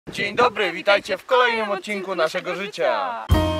Dzień dobry, witajcie w kolejnym odcinku naszego życia.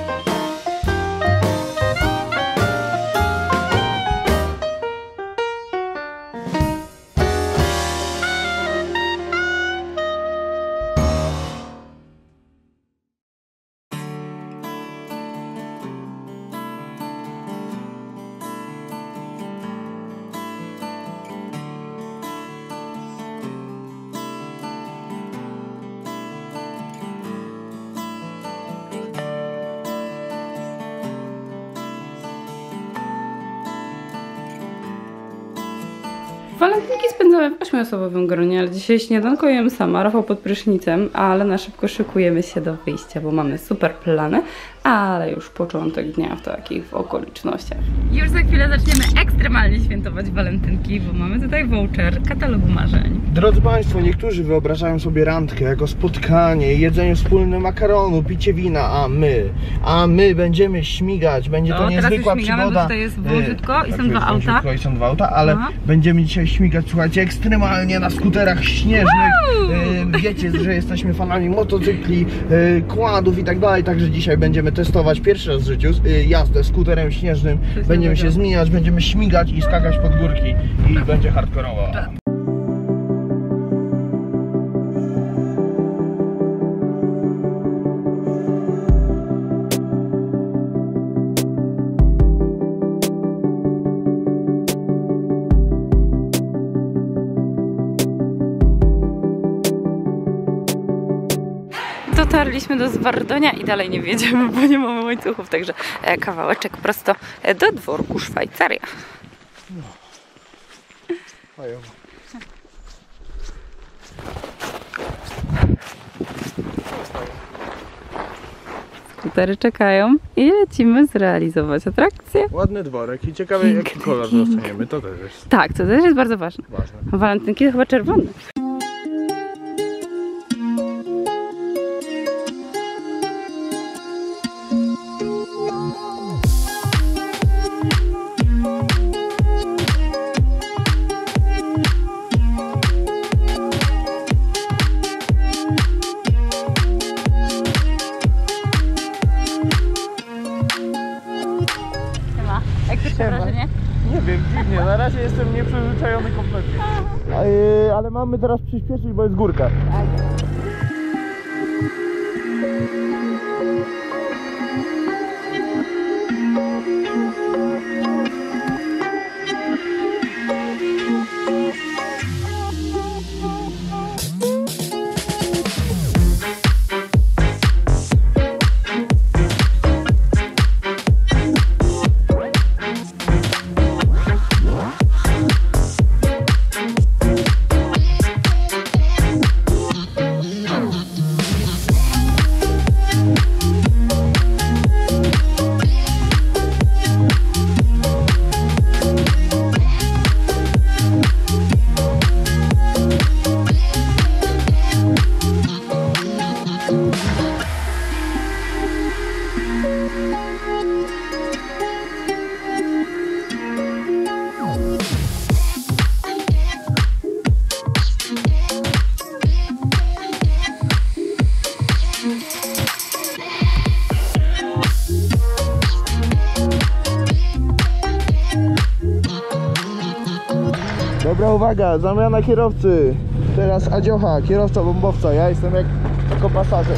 Walentynki spędzamy w 8-osobowym gronie, ale dzisiaj śniadanko jem sama, Rafał pod prysznicem, ale na szybko szykujemy się do wyjścia, bo mamy super plany, ale już początek dnia w takich okolicznościach. Już za chwilę zaczniemy ekstremalnie świętować walentynki, bo mamy tutaj voucher katalogu marzeń. Drodzy Państwo, niektórzy wyobrażają sobie randkę jako spotkanie, jedzenie wspólne makaronu, picie wina, a my będziemy śmigać, będzie to niezwykła przygoda. Bo tutaj jest wąziutko i są dwa auta. Ale będziemy dzisiaj śmigać, słuchajcie, ekstremalnie na skuterach śnieżnych. Wiecie, że jesteśmy fanami motocykli, quadów i tak dalej, także dzisiaj będziemy testować pierwszy raz w życiu jazdę skuterem śnieżnym. Będziemy się zmieniać, będziemy śmigać i skakać pod górki i będzie hardkorowo. Dotarliśmy do Zwardonia i dalej nie wiedziemy, bo nie mamy łańcuchów, także kawałeczek prosto do dworku Szwajcaria. Skutery czekają i lecimy zrealizować atrakcję. Ładny dworek i ciekawe jaki kolor dostaniemy, to też jest. Tak, to też jest bardzo ważne. Walentynki to chyba czerwony. Jak to wrażenie? Nie wiem, dziwnie, na razie jestem nieprzyzwyczajony kompletnie. Ale mamy teraz przyspieszyć, bo jest górka. Dobra, uwaga, zamiana kierowcy. Teraz Adziocha, kierowca bombowca, ja jestem jako pasażer.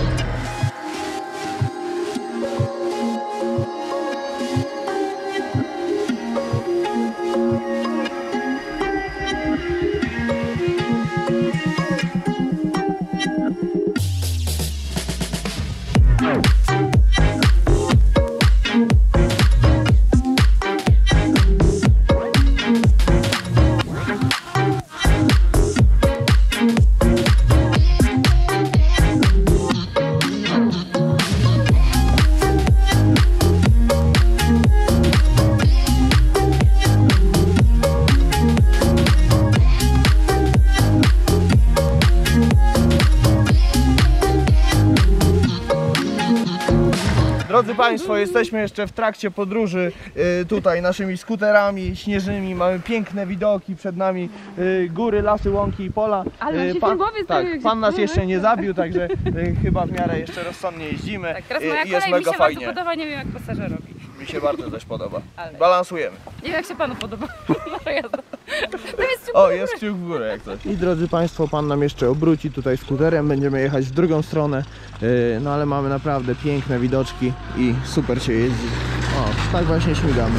Drodzy Państwo, jesteśmy jeszcze w trakcie podróży tutaj naszymi skuterami śnieżnymi. Mamy piękne widoki przed nami, góry, lasy, łąki i pola. Ale pan nas jeszcze nie zabił, także chyba w miarę jeszcze rozsądnie jeździmy. Tak, teraz moja i jest kolej, mega mi się fajnie. bardzo podoba, nie wiem jak pasażerowi. Mi się bardzo też podoba. Ale... Balansujemy. Nie wiem jak się panu podoba. Nasza jazda. O, jest kciuk w górę jak coś. I drodzy Państwo, pan nam jeszcze obróci tutaj skuterem, będziemy jechać w drugą stronę, no ale mamy naprawdę piękne widoczki i super się jeździ. O, tak właśnie śmigamy.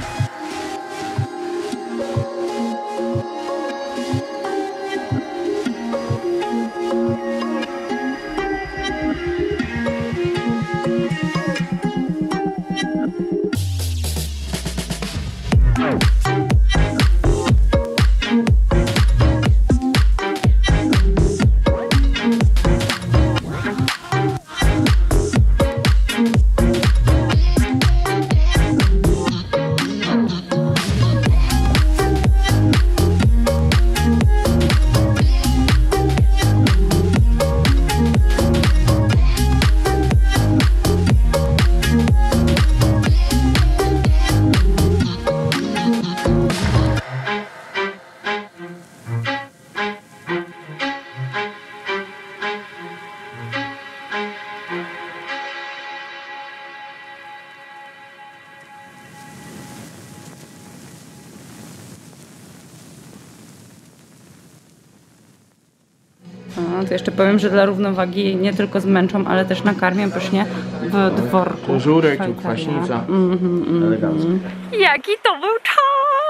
To jeszcze powiem, że dla równowagi nie tylko zmęczą, ale też nakarmię pysznie w dworku. Żurek lub kwaśnica. Elegancko. Jaki to był czas!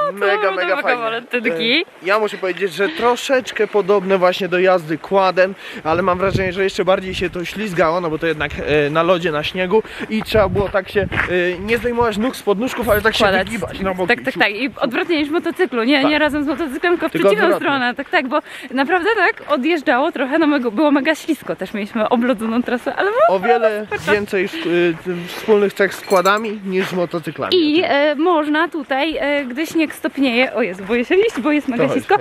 Mega fajnie. Walentynki. Ja muszę powiedzieć, że troszeczkę podobne właśnie do jazdy quadem, ale mam wrażenie, że jeszcze bardziej się to ślizgało, no bo to jednak na lodzie, na śniegu i trzeba było tak się nie zdejmować nóg z podnóżków, ale tak się wygibać na boki. Tak. I odwrotnie niż w motocyklu. Nie razem z motocyklem, tylko w przeciwną odwrotnie. stronę. Tak, bo naprawdę tak odjeżdżało trochę, no było mega ślisko. Też mieliśmy oblodzoną trasę, ale o wiele więcej wspólnych cech z quadami niż z motocyklami. I można tutaj, gdy śnieg stopnieje, o Jezu, boję się iść, bo jest mega ślisko,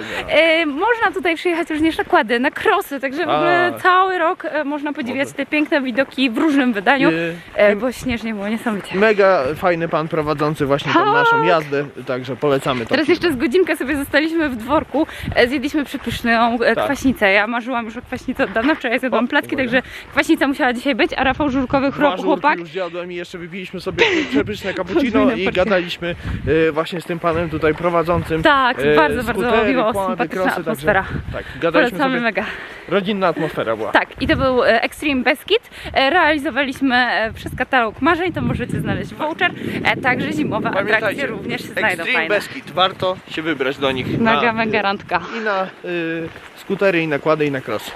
można tutaj przyjechać również na quady, na crossy, także w ogóle cały rok można podziwiać te piękne widoki w różnym wydaniu, bo śnieżnie było niesamowicie. Mega fajny pan prowadzący właśnie tą naszą jazdę, także polecamy to. Teraz jeszcze z godzinkę sobie zostaliśmy w dworku, zjedliśmy przepyszną kwaśnicę. Ja marzyłam już o kwaśnicy od dawna, wczoraj zjadłam placki, także kwaśnica musiała dzisiaj być, a Rafał żurkowy chłopak. Już zjadłem i jeszcze wypiliśmy sobie przepyszne cappuccino i gadaliśmy właśnie z tym panem tutaj prowadzącym. Tak, bardzo miło, sympatyczna atmosfera. Tak, gadaliśmy polecamy sobie. Mega. Rodzinna atmosfera była. Tak, i to był Extreme Beskid. Realizowaliśmy przez katalog marzeń, to możecie znaleźć voucher, także zimowe atrakcje również się znajdą Extreme fajne. Beskid, warto się wybrać do nich. Mega randka. I na skutery, i na quady, i na crossy.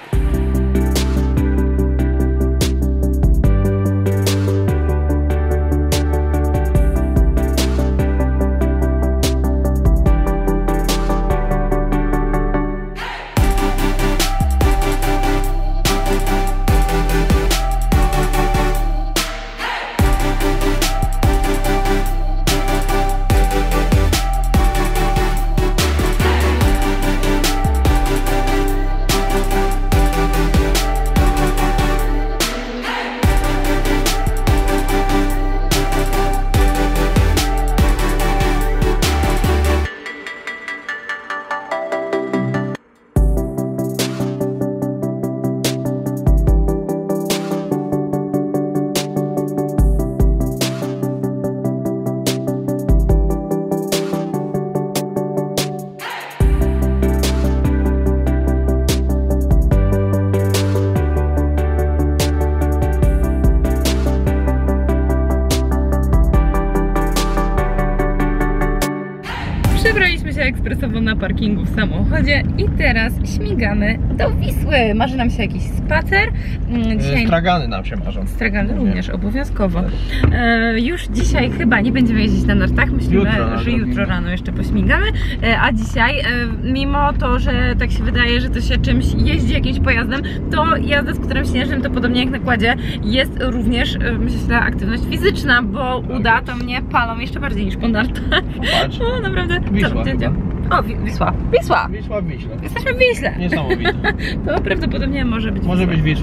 Przebraliśmy się ekspresowo na parkingu w samochodzie i teraz śmigamy do Wisły. Marzy nam się jakiś spacer. Dzisiaj... Stragany nam się marzą. Stragany również, obowiązkowo. Już dzisiaj chyba nie będziemy jeździć na nartach. Myślimy, że jutro rano jeszcze pośmigamy. A dzisiaj, mimo to, że tak się wydaje, że to się czymś jeździ jakimś pojazdem, to jazda skuterem śnieżnym to podobnie jak na kładzie jest również, myślę, aktywność fizyczna, bo uda to mnie palą jeszcze bardziej niż po nartach. Popatrz. O, naprawdę. Wisła Co? O, Wisła. Wisła. Wisła w Wiśle. Jesteśmy w Wiśle. Niesamowite. To prawdopodobnie może być Wisła. Może być Wisła.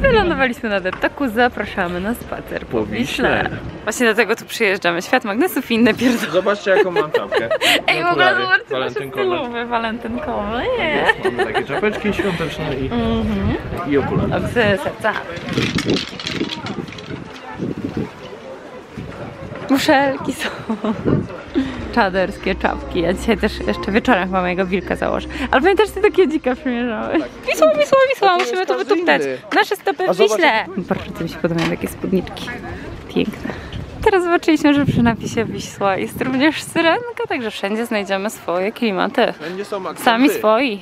Wylądowaliśmy na deptaku, zapraszamy na spacer po Wiśle. Właśnie dlatego tu przyjeżdżamy. Świat magnesów i inne pierdoły. Zobaczcie, jaką mam czapkę. Ej, w ogóle zobaczcie nasze walentynkowe. stylowe walentynkowe. Mamy takie czapeczki świąteczne i okulary. Od serca. Muszelki są. Czaderskie czapki. Ja dzisiaj też jeszcze wieczorem chyba mojego wilka założę. Ale pamiętasz, ty takie dzika przymierzałeś? Wisła, Wisła, Wisła, musimy to wytuptać. Nasze stopy w Wiśle. Bardzo mi się podobają takie spódniczki. Piękne. Teraz zobaczyliśmy, że przy napisie Wisła jest również syrenka, także wszędzie znajdziemy swoje klimaty. Wszędzie są akcenty. Sami swoi.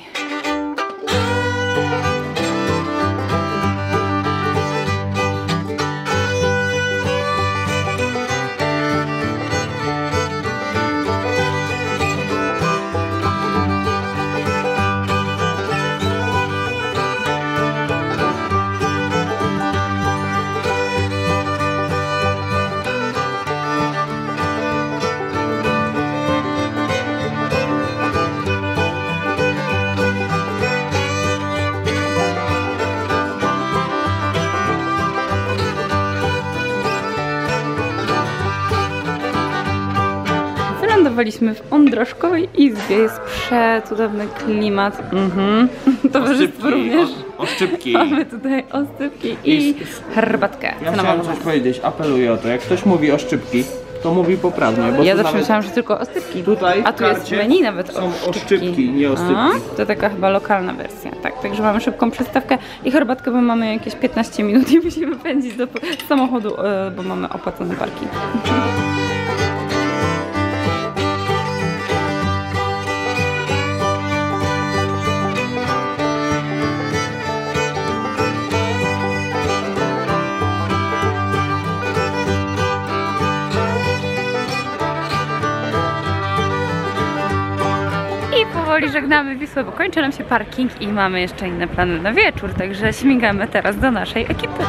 Wylądowaliśmy w Ondrożkowej Izbie. Jest przecudowny klimat. Towarzystwo również. Oszczypki. Mamy tutaj osypki i herbatkę. Ja chciałem coś powiedzieć, apeluję o to. Jak ktoś mówi oszczypki, to mówi poprawnie. Bo Ja tu zawsze nawet myślałam, że tylko osypki. tutaj A tu jest menu nawet są oszczypki, nie osypki. To taka chyba lokalna wersja. Tak, także mamy szybką przystawkę i herbatkę, bo mamy jakieś 15 minut i musimy pędzić do samochodu, bo mamy opłacony parking. Powoli żegnamy Wisłę, bo kończy nam się parking i mamy jeszcze inne plany na wieczór, także śmigamy teraz do naszej ekipy.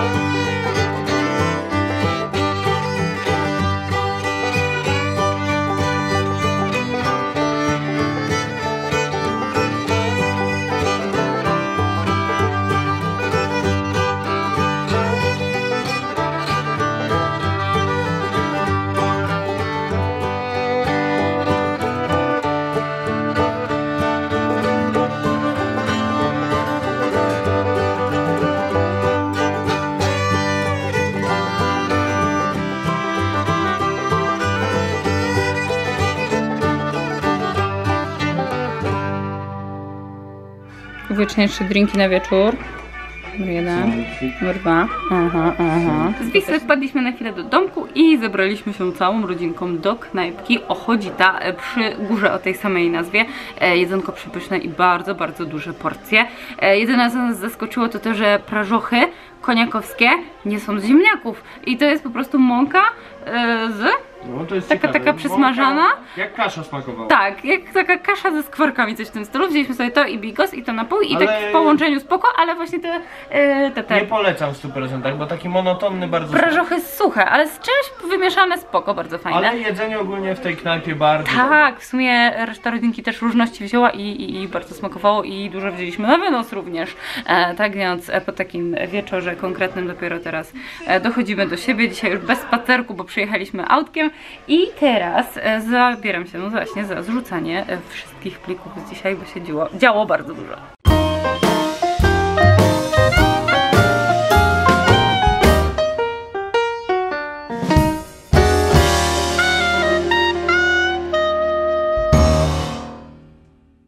Uwieczniejsze drinki na wieczór. Numer 1, numer 2. Z Wisły wpadliśmy na chwilę do domku i zebraliśmy się całą rodzinką do knajpki Ochodzita przy górze o tej samej nazwie. Jedzonko przepyszne i bardzo, bardzo duże porcje. Jedyne co nas zaskoczyło to to, że prażochy koniakowskie nie są z ziemniaków i to jest po prostu mąka z... No, to jest taka przysmażana. Jak kasza smakowała. Tak, jak taka kasza ze skwarkami, coś w tym stylu. Wzięliśmy sobie to i bigos i to napój i tak w połączeniu spoko, ale właśnie te Nie polecam w 100%, bo taki monotonny bardzo. prażochy suche, ale z czymś wymieszane spoko, bardzo fajne. Ale jedzenie ogólnie w tej knajpie bardzo. Tak, w sumie reszta rodzinki też różności wzięła i bardzo smakowało i dużo wzięliśmy na wynos również. Tak więc po takim wieczorze konkretnym dopiero teraz dochodzimy do siebie. Dzisiaj już bez spacerku, bo przyjechaliśmy autkiem i teraz zabieram się właśnie za zrzucanie wszystkich plików z dzisiaj, bo się działo bardzo dużo.